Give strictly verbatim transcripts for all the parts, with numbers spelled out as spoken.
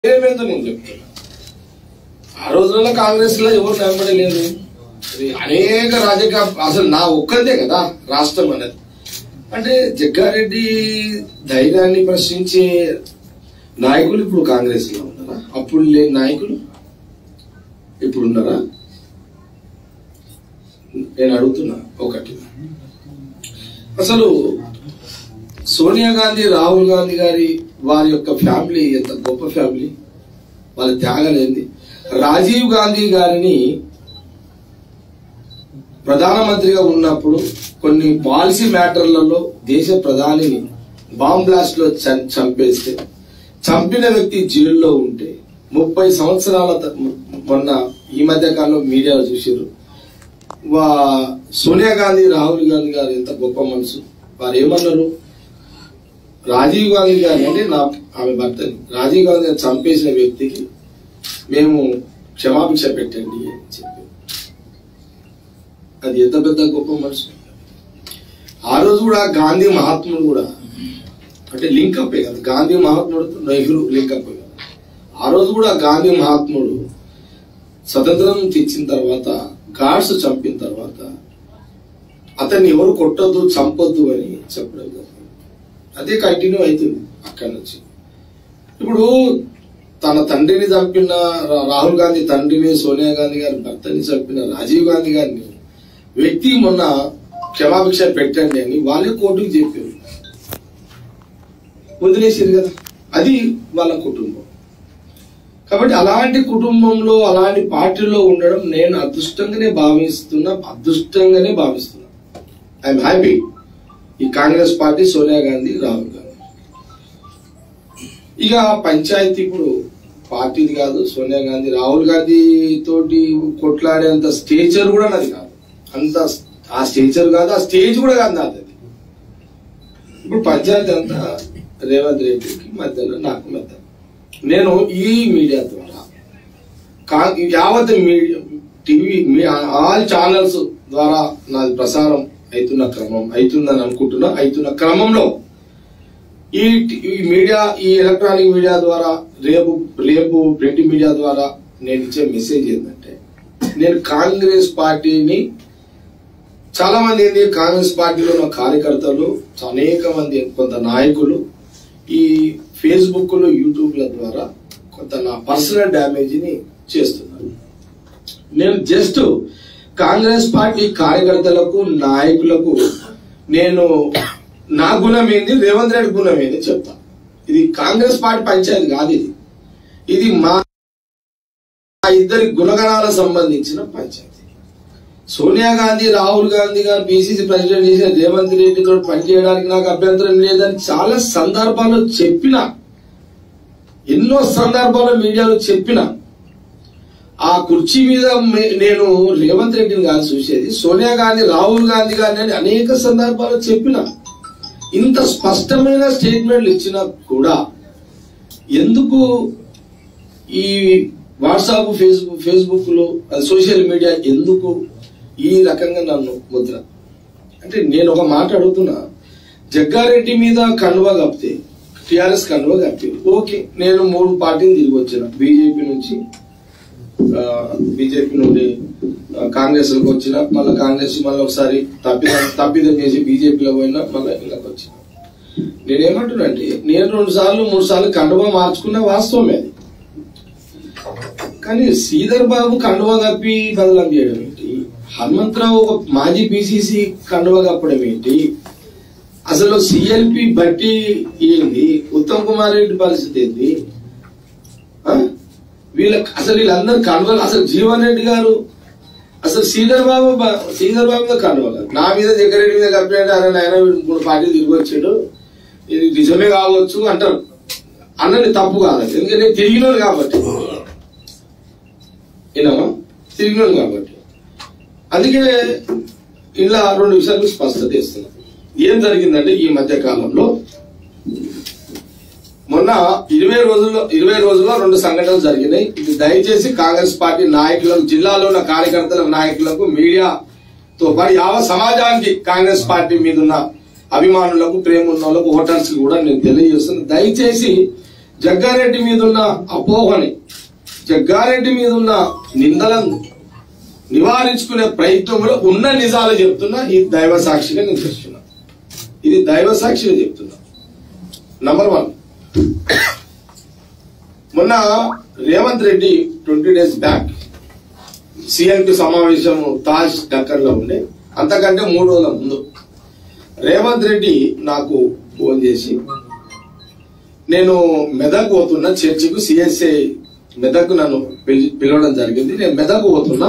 ఏమేందో నేను చెప్తున్నా. ఆ రోజుల్లో కాంగ్రెస్ లో ఎవరు నిలబడి లేదు. అనేక రాజకీయ అసలు నా ఒక్కదే కదా రాష్ట్రం అనేది. అంటే జగ్గారెడ్డి ధైర్యాన్ని ప్రశ్నించే నాయకులు ఇప్పుడు కాంగ్రెస్ లో ఉన్నారా? అప్పుడు లేని నాయకులు ఇప్పుడు ఉన్నారా? నేను అడుగుతున్నా. ఒకటి, అసలు సోనియా గాంధీ, రాహుల్ గాంధీ గారి వారి యొక్క ఫ్యామిలీ ఎంత గొప్ప ఫ్యామిలీ, వాళ్ళ త్యాగం ఏంది. రాజీవ్ గాంధీ గారిని ప్రధానమంత్రిగా ఉన్నప్పుడు కొన్ని పాలసీ మ్యాటర్లలో దేశ ప్రధానిని బాంబ్ బ్లాస్ట్ లో చంపేస్తే, చంపిన వ్యక్తి జైల్లో ఉంటే ముప్పై సంవత్సరాల మొన్న ఈ మధ్య కాలంలో మీడియాలో చూసారు. వా సోనియా గాంధీ, రాహుల్ గాంధీ గారు ఎంత గొప్ప మనసు. వారు ఏమన్నారు, రాజీవ్ గాంధీ గారిని అంటే నా ఆమె భర్తని రాజీవ్ గాంధీ గారిని చంపేసిన వ్యక్తికి మేము క్షమాభిక్ష పెట్టండి అని చెప్పి. అది ఎంత పెద్ద గొప్ప మనసు. ఆ రోజు కూడా గాంధీ మహాత్ముడు కూడా అంటే లింకప్ కదా, గాంధీ మహాత్ముడు నెహ్రూ లింకప్ కదా. ఆ రోజు కూడా గాంధీ మహాత్ముడు స్వతంత్రం తెచ్చిన తర్వాత గాడ్స్ చంపిన తర్వాత అతన్ని ఎవరు కొట్టొద్దు, చంపొద్దు అని చెప్పడం కదా. అదే కంటిన్యూ అవుతుంది అక్కడి నుంచి. ఇప్పుడు తన తండ్రిని చంపిన రాహుల్ గాంధీ తండ్రిని, సోనియా గాంధీ గారి భర్తని చంపిన రాజీవ్ గాంధీ గారిని వ్యక్తి మొన్న క్షమాభిక్ష పెట్టండి అని వాళ్ళే కోర్టుకు చెప్పారు, వదిలేసారు కదా. అది వాళ్ళ కుటుంబం. కాబట్టి అలాంటి కుటుంబంలో అలాంటి పార్టీలో ఉండడం నేను అదృష్టంగానే భావిస్తున్నా, అదృష్టంగానే భావిస్తున్నా. ఐఎమ్ హ్యాపీ ఈ కాంగ్రెస్ పార్టీ, సోనియా గాంధీ, రాహుల్ గాంధీ. ఇక పంచాయతీ ఇప్పుడు పార్టీది కాదు. సోనియా గాంధీ, రాహుల్ గాంధీ తోటి కొట్లాడేంత స్టేచర్ కూడా నాది కాదు. అంత ఆ స్టేచర్ కాదు, ఆ స్టేజ్ కూడా కాదు నాది. ఇప్పుడు పంచాయతీ అంతా రేవంత్ రెడ్డికి మధ్యలో, నాకు మధ్య. నేను ఈ మీడియా ద్వారా యావత్ మీడియా టీవీ ఆల్ ఛానల్స్ ద్వారా నాది ప్రసారం అవుతున్న క్రమం అవుతుందని అనుకుంటున్నా. అవుతున్న క్రమంలో ఈ మీడియా, ఈ ఎలక్ట్రానిక్ మీడియా ద్వారా, రేపు రేపు ప్రింట్ మీడియా ద్వారా నేను ఇచ్చే మెసేజ్ ఏంటంటే, నేను కాంగ్రెస్ పార్టీని చాలా మంది ఏంటి కాంగ్రెస్ పార్టీలో ఉన్న కార్యకర్తలు, అనేక మంది కొంత నాయకులు ఈ ఫేస్బుక్ లో, యూట్యూబ్ల ద్వారా కొంత నా పర్సనల్ డ్యామేజ్ ని చేస్తున్నారు. నేను జస్ట్ కాంగ్రెస్ పార్టీ కార్యకర్తలకు, నాయకులకు నేను నా గుణం ఏంది, రేవంత్ రెడ్డి గుణం ఏంది చెప్తా. ఇది కాంగ్రెస్ పార్టీ పంచాయతీ కాదు. ఇది ఇది మా ఇద్దరి గుణగణాలకు సంబంధించిన పంచాయతీ. సోనియా గాంధీ, రాహుల్ గాంధీ గారు బీసీసీ ప్రెసిడెంట్ చేసిన రేవంత్ రెడ్డితో పనిచేయడానికి నాకు అభ్యంతరం లేదని చాలా సందర్భాల్లో చెప్పిన, ఎన్నో సందర్భాల్లో మీడియాలో చెప్పిన. ఆ కుర్చీ మీద నేను రేవంత్ రెడ్డిని కాదు చూసేది, సోనియా గాంధీ, రాహుల్ గాంధీ గారిని అనేక సందర్భాల్లో చెప్పిన. ఇంత స్పష్టమైన స్టేట్మెంట్లు ఇచ్చినా కూడా ఎందుకు ఈ వాట్సాప్, ఫేస్బుక్ ఫేస్బుక్ లో సోషల్ మీడియా ఎందుకు ఈ రకంగా నన్ను ముద్ర అంటే, నేను ఒక మాట అడుగుతున్నా. జగ్గారెడ్డి మీద కండువా కప్పితే, టిఆర్ఎస్ కండువా కప్పి ఓకే, నేను మూడు పార్టీలు తిరిగి వచ్చిన. బీజేపీ నుంచి బీజేపీ నుండి కాంగ్రెస్ లోకి వచ్చిన, మళ్ళీ కాంగ్రెస్ మళ్ళీ ఒకసారి తప్పిదం తప్పిదం చేసి బీజేపీలో పోయినా, మళ్ళీ ఇళ్ళకి వచ్చిన. నేనేమంటున్నా అంటే, నేను రెండు సార్లు మూడు సార్లు కండువా మార్చుకున్న వాస్తవమే అది. కానీ శ్రీధర్ బాబు కండువా కప్పి బదలం చేయడం ఏంటి? హనుమంతరావు ఒక మాజీ పిసిసి కండువా కప్పడం ఏంటి? అసలు సిఎల్పి బట్టి ఏంది? ఉత్తమ్ కుమార్ రెడ్డి పరిస్థితి ఏంది? వీళ్ళ అసలు వీళ్ళందరూ కండువలు, అసలు జీవన్ రెడ్డి గారు, అసలు శ్రీధర్ బాబు శ్రీధర్ బాబు మీద కండువలు, నా మీద జగ్గారెడ్డి మీద కప్పినట్టు ఆయన ఆయన మూడు పార్టీలు తిరిగి వచ్చాడు, ఇది నిజమే కావచ్చు అంటారు. అన్నది తప్పు కాదు, ఎందుకంటే తిరిగినోడు కాబట్టి, ఏనామా తిరిగినోడు కాబట్టి. అందుకే ఇలా రెండు విషయాలు స్పష్టత ఇస్తున్నా. ఏం జరిగిందంటే, ఈ మధ్య కాలంలో మొన్న ఇరవై రోజుల్లో ఇరవై రోజుల్లో రెండు సంఘటనలు జరిగినాయి. ఇది దయచేసి కాంగ్రెస్ పార్టీ నాయకులకు, జిల్లాలో ఉన్న కార్యకర్తల నాయకులకు, మీడియాతో పాటు యావత్ సమాజానికి, కాంగ్రెస్ పార్టీ మీద ఉన్న అభిమానులకు, ప్రేమ ఉన్న వాళ్ళకు, ఓటర్స్ కూడా నేను తెలియజేస్తున్నాను. దయచేసి జగ్గారెడ్డి మీద ఉన్న అపోహని, జగ్గారెడ్డి మీద ఉన్న నిందలను నివారించుకునే ప్రయత్నంలో ఉన్న నిజాలు చెప్తున్నా. ఈ దైవ సాక్షిగా నేను చెప్తున్నా, ఇది దైవ సాక్షిగా చెప్తున్నా. నంబర్ వన్, మొన్న Revanth Reddy twenty days back CLP సమావేశం తాజ్ డక్కర్ లో ఉండే, అంతకంటే మూడు రోజుల ముందు రేవంత్ రెడ్డి నాకు ఫోన్ చేసి, నేను మెదక్ పోతున్నా చర్చికు, సిఎస్ఐ మెదక్ నన్ను పిలవడం జరిగింది, నేను మెదక్ పోతున్నా,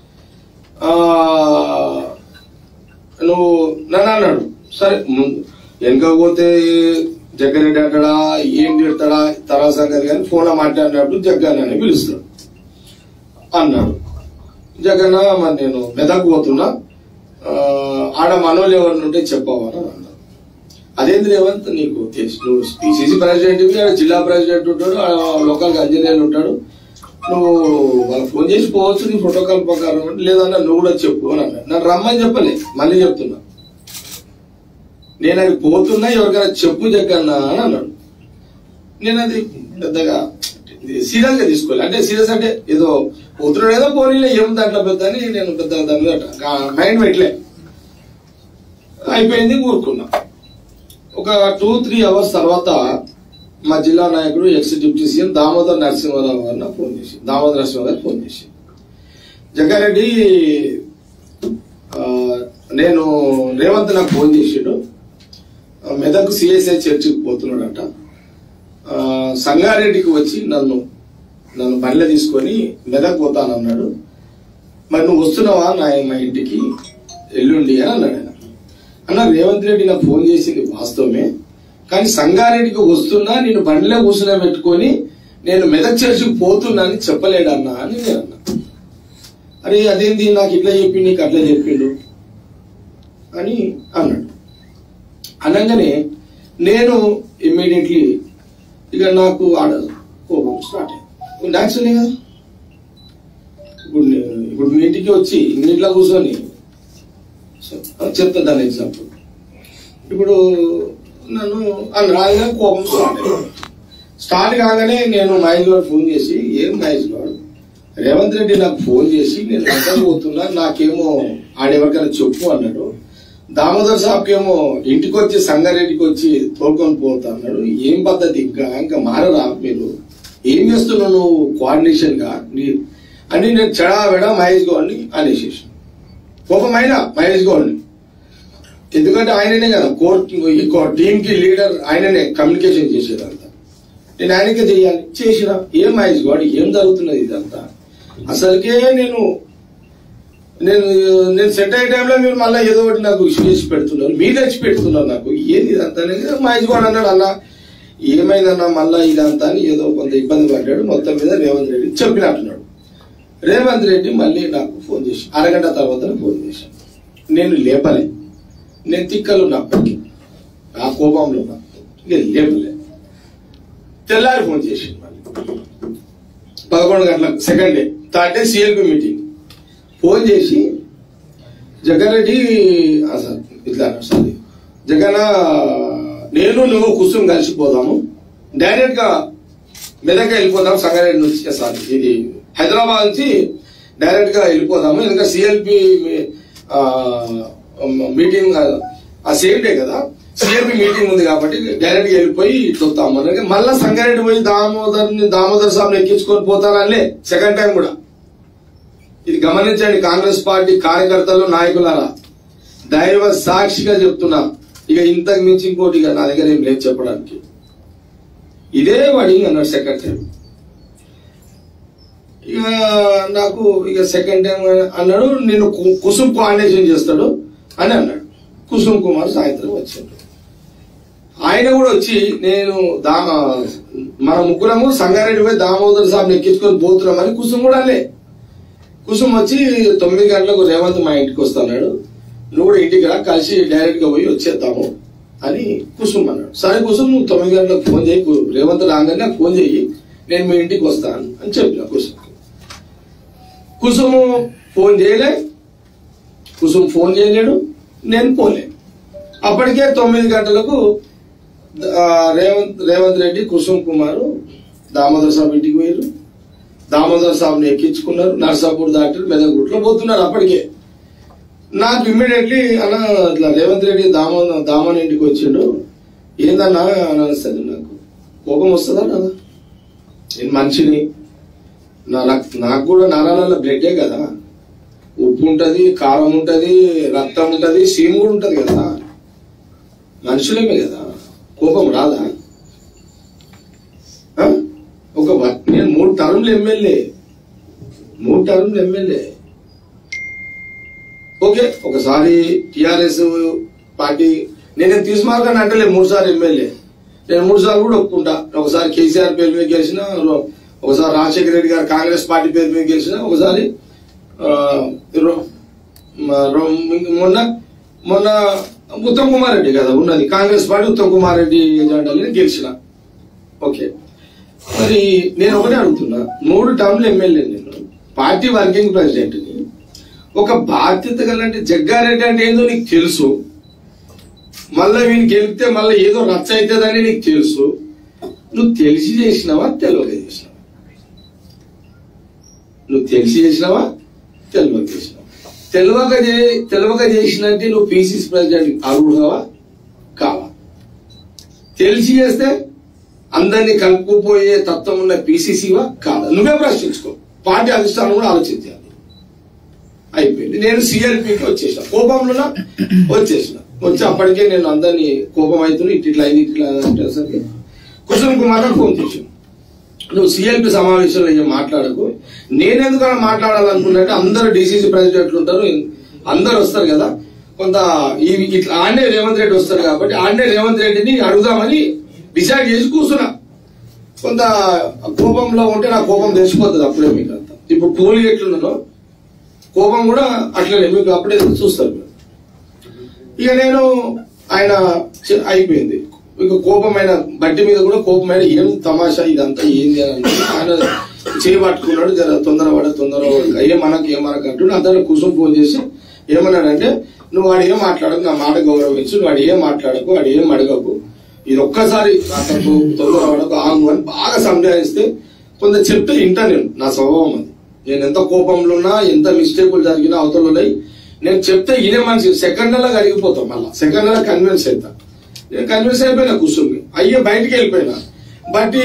నువ్వు నన్ను అన్నాడు. సరే, ముందు వెనకపోతే జగ్గారెడ్డి అంటాడా ఏం తిడతాడా తర్వాత సంగతి కానీ ఫోన్లో మాట్లాడినప్పుడు జగ్గన్న అని పిలుస్తాడు అన్నాడు. జగన్న మరి నేను మెదక్ పోతున్నా, ఆడ మనోళ్ళు ఎవరిని ఉంటే చెప్పవని అన్నాడు. అదేంటి రేవంత్, నీకు తెలుసు నువ్వు పిసిసి ప్రెసిడెంట్, జిల్లా ప్రెసిడెంట్ ఉంటాడు, లోకల్ ఇంజనీర్ ఉంటాడు, నువ్వు వాళ్ళకి ఫోన్ చేసి పోవచ్చు నీ ప్రోటోకాల్ ప్రకారం. లేదన్నా నువ్వు కూడా చెప్పు అని అన్నాడు. నన్ను రమ్మని చెప్పలే, మళ్ళీ చెప్తున్నా, నేను అది పోతున్నా ఎవరికైనా చెప్పు జగ్గన్న అని అన్నాడు. నేను అది పెద్దగా సీరియస్ గా తీసుకోవాలి, అంటే సీరియస్ అంటే ఏదో పోతున్నాడు ఏదో పోనీ ఏం దాంట్లో పెద్ద అని నేను పెద్దగా దాని మీద మైండ్ పెట్టలే. అయిపోయింది, ఊరుకున్నా. ఒక టూ త్రీ అవర్స్ తర్వాత మా జిల్లా నాయకుడు ex deputy CM Damodar Narasimharao గారిని ఫోన్ చేసి దామోదర్ నరసింహ గారు ఫోన్ చేసి జగ్గారెడ్డి నేను రేవంత్ నాకు ఫోన్ చేసాడు, మెదక్ సిఎస్ఐ చర్చికి పోతున్నాడట, సంగారెడ్డికి వచ్చి నన్ను నన్ను బండ్ల తీసుకొని మెదక్ పోతానన్నాడు, మరి నువ్వు వస్తున్నావా నా మా ఇంటికి ఎల్లుండి అని అన్నాడు. ఆయన అన్న రేవంత్ రెడ్డి నాకు ఫోన్ చేసింది వాస్తవమే, కానీ సంగారెడ్డికి వస్తున్నా నేను బండిలో కూర్చునే పెట్టుకొని నేను మెదక్ చర్చికి పోతున్నా అని చెప్పలేడన్నా అని నేను అన్నా. అరే అదేంటి నాకు ఇట్లా చెప్పి నీకు అట్లా చెప్పిండు అని అన్నాడు. అనగానే నేను ఇమ్మీడియట్లీ ఇక నాకు ఆడ కోపం స్టార్ట్ అయింది. యాక్చువల్లీ కదా ఇప్పుడు ఇప్పుడు మీ ఇంటికి వచ్చి ఇంట్లో కూర్చొని చెప్తా దాని ఎగ్జాంపుల్, ఇప్పుడు నన్ను రాగానే కోపం స్టార్ట్ అయింది. స్టార్ట్ కాగానే నేను మహేష్ గారు ఫోన్ చేసి, ఏం మహేష్ గారు రేవంత్ రెడ్డి నాకు ఫోన్ చేసి నేను ఎక్కడ పోతున్నా నాకేమో ఆడెవరికైనా చెప్పు అన్నాడు, దామోదర్ సాబ్కేమో ఇంటికి వచ్చి సంగారెడ్డికి వచ్చి తోలుకొని పోతా అన్నాడు, ఏం పద్ధతి ఇంకా ఇంకా మారరా మీరు, ఏం చేస్తున్నావు నువ్వు కోఆర్డినేషన్ గా అని నేను చెడా వెడా మహేష్ గౌడ్ని అనేసేసి కోపమైన మహేష్ గౌడ్ని, ఎందుకంటే ఆయననే కదా కోర్ట్ ఈ టీమ్ కి లీడర్, ఆయననే కమ్యూనికేషన్ చేసేదంతా, నేను ఆయనకే చేయాలి చేసిన. ఏం మహేష్ గౌడ్ ఏం జరుగుతున్నది ఇదంతా, అసలుకే నేను నేను నేను సెట్ అయ్యే టైంలో మీరు మళ్ళీ ఏదో ఒకటి నాకు ఇష్యూ చేసి పెడుతున్నారు, మీరు తెచ్చి పెడుతున్నారు నాకు, ఏంది ఇదంతా. మహేష్ గౌడ్ అన్నాడు, అన్న ఏమైందన్నా మళ్ళా ఇదంతా అని ఏదో కొంత ఇబ్బంది పడ్డాడు, మొత్తం మీద రేవంత్ రెడ్డి చెప్పినట్టున్నాడు. రేవంత్ రెడ్డి మళ్ళీ నాకు ఫోన్ చేసి అరగంట తర్వాత ఫోన్ చేశాను, నేను లేపలే, నేను తిక్కలు ఉన్నప్పటికీ ఆ కోపంలో ఇక లేపలే. తెల్లారి ఫోన్ చేసి మళ్ళీ పదకొండు గంటలకు second day third day CLP meeting phone చేసి, జగ్గారెడ్డి సార్ ఇట్లా సార్ జగన్ నేను నువ్వు కుసుమ్ కలిసిపోదాము, డైరెక్ట్ గా మెదక్ వెళ్ళిపోదాం సంగారెడ్డి నుంచి, సార్ ఇది హైదరాబాద్ నుంచి డైరెక్ట్ గా వెళ్ళిపోదాము, ఎందుకంటే సిఎల్పి మీటింగ్ ఆ సేమ్ డే కదా సిఎల్పి మీటింగ్ ఉంది కాబట్టి డైరెక్ట్ గా వెళ్ళిపోయి చూస్తాము అన్నది. మళ్ళా సంగారెడ్డి పోయి దామోదర్ దామోదర్ సాబ్ ఎక్కించుకొని పోతారని సెకండ్ టైం కూడా. ఇది గమనించండి కాంగ్రెస్ పార్టీ కార్యకర్తలు నాయకులారా, దైవ సాక్షిగా చెప్తున్నా, ఇక ఇంతకు మించి ఇంకోటి ఇక నా దగ్గర ఏం లేదు చెప్పడానికి. ఇదే వాడి అన్నాడు సెకండ్ టైం, ఇక నాకు ఇక సెకండ్ టైం అన్నాడు నేను కుసుమ్ కోఆర్డినేషన్ చేస్తాడు అని అన్నాడు. కుసుమ్ కుమార్ సాయంత్రం వచ్చాడు, ఆయన కూడా వచ్చి నేను దా మన ముగ్గురము సంగారెడ్డి పోయి దామోదర్ సాబ్ ఎక్కించుకొని పోతున్నామని కుసుమ్ కూడా అలే. కుసుమ్ వచ్చి తొమ్మిది గంటలకు రేవంత్ మా ఇంటికి వస్తున్నాడు, నువ్వు కూడా ఇంటికి రా కలిసి డైరెక్ట్ గా పోయి వచ్చేద్దాము అని కుసుమ్ అన్నాడు. సరే కుసుమ్ నువ్వు తొమ్మిది గంటలకు ఫోన్ చేయి, రేవంత్ రాగానే నాకు ఫోన్ చేయి, నేను మీ ఇంటికి వస్తాను అని చెప్పిన కుసుమ్. కుసుమ్ ఫోన్ చేయలే, కుసుమ్ ఫోన్ చేయలేడు, నేను పోలే. అప్పటికే తొమ్మిది గంటలకు రేవంత్ రేవంత్ రెడ్డి కుసుమ్ కుమార్ దామోదర్ సాబ్ ఇంటికి పోయారు. దామోదర్ సాబ్ని ఎక్కించుకున్నారు. నర్సాపూర్ దాటి మెదగుట్లో పోతున్నారు. అప్పటికే నాకు ఇమ్మీడియట్లీ అన్న ఇట్లా రేవంత్ రెడ్డి దామో దామోన్ ఇంటికి వచ్చిండు, ఏందన్నా అని అనిస్తుంది. నాకు కోపం వస్తుందా కదా, నేను మనిషిని, నా నాకు కూడా నరాల బ్లడ్డే కదా, ఉప్పు ఉంటది, కారం ఉంటది, రక్తం ఉంటది, సీము కూడా ఉంటది కదా, మనుషులేమే కదా, కోపం రాదా? ఒక నేను మూడు టర్మ్లు ఎమ్మెల్యే మూడు టర్మ్లు ఎమ్మెల్యే ఓకే. ఒకసారి టిఆర్ఎస్ పార్టీ నేను తీసుమార్గాన్ని అంటలే, మూడు సార్లు ఎమ్మెల్యే నేను మూడు సార్లు కూడా ఒప్పుకుంటా. ఒకసారి కేసీఆర్ పేరు మీద గెలిచిన, ఒకసారి రాజశేఖర రెడ్డి గారు కాంగ్రెస్ పార్టీ పేరు మీద గెలిచిన, ఒకసారి మొన్న మొన్న ఉత్తమ్ కుమార్ రెడ్డి కదా ఉన్నది కాంగ్రెస్ పార్టీ, ఉత్తమ్ కుమార్ రెడ్డి ఎజెండాలని గెలిచిన. ఓకే, మరి నేను ఒకటే అడుగుతున్నా, మూడు టర్మ్లు ఎమ్మెల్యే, నేను పార్టీ వర్కింగ్ ప్రెసిడెంట్ ని, ఒక బాధ్యత గలంటే జగ్గారెడ్డి అంటే ఏందో నీకు తెలుసు, మళ్ళా వీని గెలిపితే మళ్ళీ ఏదో రచ్చ అవుతుందని నీకు తెలుసు, నువ్వు తెలిసి చేసినావా తెలియక చేసినావా? నువ్వు తెలిసి చేసినావా తెలియక చేసినావా? తెలియక తెలియక చేసినంటే నువ్వు పీసీసీ ప్రెసిడెంట్ అర్హుడవా కావా? తెలిసి చేస్తే అందరినీ కలుపుకుపోయే తత్వం ఉన్న పీసీసీవా కాదా? నువ్వే ప్రశ్నించుకో, పార్టీ అధిష్టానం కూడా ఆలోచించాలి. అయిపోయింది. నేను సిఎల్పికి వచ్చేసిన, కోపంలో వచ్చేసిన, వచ్చి అప్పటికే నేను అందరినీ కోపం అవుతున్నా, ఇటు ఇట్లా అయింది ఇట్లా అంటే సరికి కుసుమ్ కుమార్ ఫోన్ చేసాను, నువ్వు సిఎల్పి సమావేశంలో ఏం మాట్లాడకు, నేనెందుకన్నా మాట్లాడాలనుకున్నట్టు అందరూ డీసీసీ ప్రెసిడెంట్లు ఉంటారు, అందరు వస్తారు కదా, కొంత ఇట్లా ఆడే రేవంత్ రెడ్డి వస్తారు కాబట్టి ఆడే రేవంత్ రెడ్డిని అడుగుదామని డిసైడ్ చేసి కూర్చున్నా. కొంత కోపంలో ఉంటే నా కోపం తెలిసిపోతుంది అప్పుడే మీకు అంతా. ఇప్పుడు పోలి ఎట్లున్నానో కోపం కూడా అట్లనే మీకు అప్పుడే చూస్తారు. ఇక నేను ఆయన అయిపోయింది, ఇక కోపమైన బట్టి మీద కూడా కోపమైన ఏం తమాషా ఇదంతా ఏంది అని ఆయన చేయబట్టుకున్నాడు. జర తొందరపడ తొందరపడ ఏమనకు ఏమనకు అంటుండే. అందరూ కూర్చొని ఫోన్ చేసి ఏమన్నాడంటే, నువ్వు వాడు ఏం మాట్లాడకు, నా మాట గౌరవించు, వాడు ఏం మాట్లాడకు, వాడు ఏం అడగకు, ఇది ఒక్కసారి అతను తొందరపడకు ఆగు అని బాగా సంజాయిస్తే కొంత చెప్తే ఇంటా. నేను నా స్వభావం అది, నేను ఎంత కోపంలో ఉన్నా ఎంత మిస్టేకులు జరిగినా అవతల ఉన్నాయి, నేను చెప్తే ఇదే మనిషి సెకండ్ నెల కరిగిపోతాం, మళ్ళా సెకండ్ నెల కన్విన్స్ అవుతా. నేను కన్విన్స్ అయిపోయినా కూర్చుని అయ్యే బయటికి వెళ్ళిపోయినా. బట్టి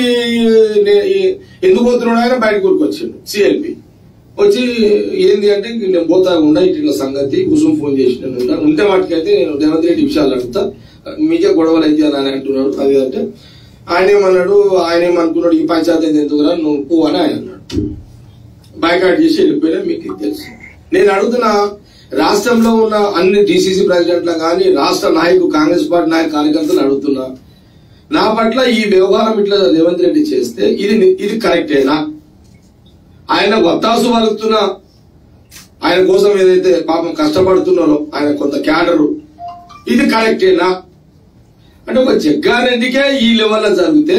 ఎందుకు పోతున్నాడు ఆయన బయటకు ఊరికొచ్చాడు సిఎల్పి వచ్చి, ఏంది అంటే నేను పోతా ఉండా ఇట్లా సంగతి కుసుమ్ ఫోన్ చేసి నేను ఉంటే వాటికైతే నేను రేవంత్ రెడ్డి విషయాలు అడుగుతా, మీకే గొడవలు అయితే అని అంటున్నాడు. అది అంటే ఆయన ఏమన్నాడు, ఆయన ఏమనుకున్నాడు, ఈ పంచాయతీ ఎందుకురా నువ్వు పో అని ఆయన అన్నాడు. బైకాట్ చేసి వెళ్ళిపోయినా మీకు తెలుసు. నేను అడుగుతున్నా, రాష్ట్రంలో ఉన్న అన్ని డిసిసి ప్రెసిడెంట్ల కానీ రాష్ట్ర నాయకులు కాంగ్రెస్ పార్టీ నాయక కార్యకర్తలు అడుగుతున్నా, నా పట్ల ఈ వ్యవహారం ఇట్లా రేవంత్ రెడ్డి చేస్తే ఇది ఇది కరెక్టేనా? ఆయన వత్తాసు పలుకుతున్నా, ఆయన కోసం ఏదైతే పాపం కష్టపడుతున్నారో ఆయన కొంత క్యాడరు, ఇది కరెక్టేనా అంటే ఒక జగ్గారెడ్డికే ఈ లెవెల్లో జరిగితే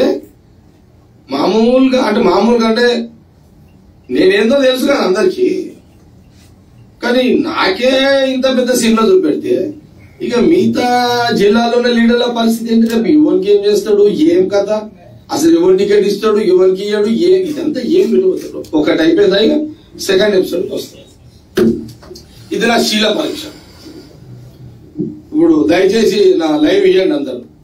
మామూలుగా అంటే మామూలుగా అంటే నేనేందో తెలుసు కదా అందరికీ, కానీ నాకే ఇంత పెద్ద సినిమా చూపెడితే ఇక మిగతా జిల్లాలోనే లీడర్ల పరిస్థితి ఏంటి? రేపు ఎవరికి ఏం చేస్తాడు, ఏం కథ, అసలు ఎవరు టికెట్ ఇస్తాడు, ఎవరికి ఇయ్యాడు, ఏ ఇదంతా ఏం విలువతాడు. ఒకటి అయిపోయిందా, ఇక సెకండ్ ఎపిసోడ్ వస్తుంది. ఇది నా శీల పరీక్ష. ఇప్పుడు దయచేసి నా లైవ్ ఇవ్వండి అందరు.